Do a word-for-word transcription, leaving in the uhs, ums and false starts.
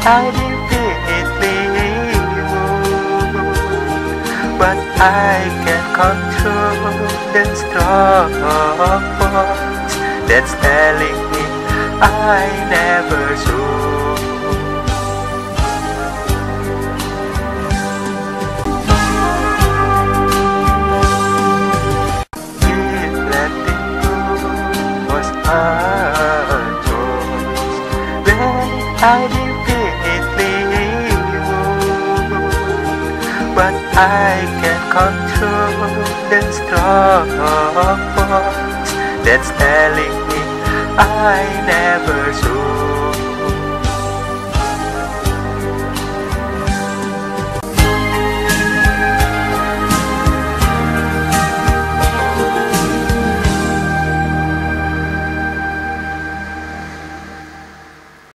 I repeatedly move, but I can't control the strong voice that's telling me I never should. If letting go was a choice, then I repeatedly move, but I can't control the strong voice that's telling me I never should.